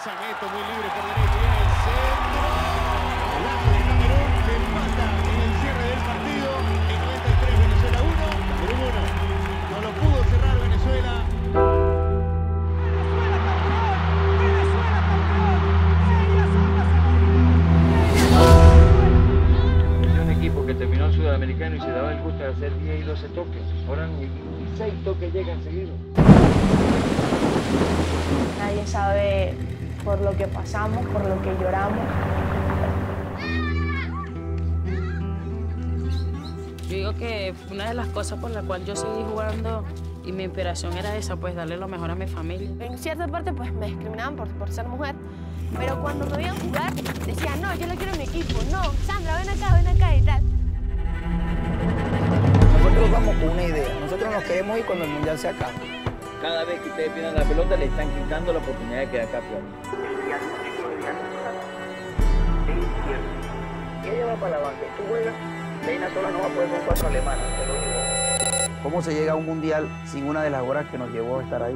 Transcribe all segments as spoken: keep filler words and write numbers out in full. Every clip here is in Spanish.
Lanza Neto muy libre por derecha. Y el centro. Golazo de Camerún que empata en el cierre del partido. En noventa y tres Venezuela uno, Camerún uno. No lo pudo cerrar Venezuela. Que terminó el sudamericano y se daba el gusto de hacer diez y doce toques. Ahora ni seis toques llegan seguidos. Nadie sabe por lo que pasamos, por lo que lloramos. Yo digo que una de las cosas por la cual yo seguí jugando y mi inspiración era esa, pues darle lo mejor a mi familia. En cierta parte pues me discriminaban por, por ser mujer, pero cuando me veían jugar decían, no, yo lo quiero en mi equipo, no, Sandra, ven acá, ven acá y tal. Nosotros vamos con una idea, nosotros nos queremos ir cuando el mundial se acabe. Cada vez que ustedes pierdan la pelota le están quitando la oportunidad de quedar campeón. Y ella va para la banca, tú juegas, Reina sola no va a poder con cuatro alemanes, te lo digo. ¿Cómo se llega a un mundial sin una de las horas que nos llevó a estar ahí?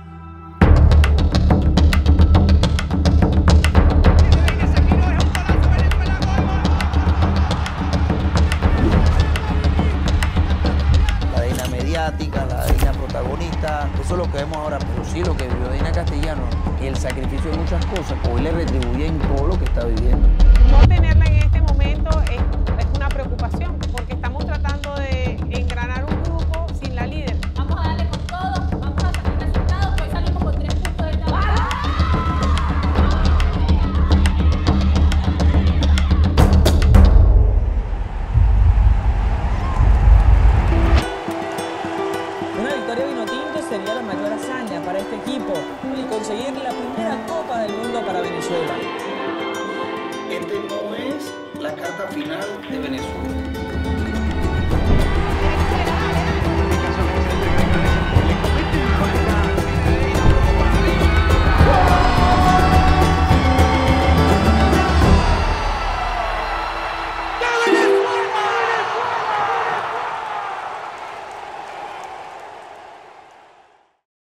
La Dina mediática, la Dina protagonista, eso es lo que vemos ahora, pero sí lo que vivió Dina Castellano y el sacrificio de muchas cosas, hoy le retribuye en todo lo que está viviendo. No tenerla en este momento es, es una preocupación, porque estamos tratando de engranar un grupo sin la líder. Vamos a darle con todo, vamos a sacar resultados, hoy salimos con tres puntos de tabla. Una victoria vinotinto sería la mayor hazaña para este equipo y conseguir la primera Copa del Mundo para Venezuela. Este no es la carta final de Venezuela.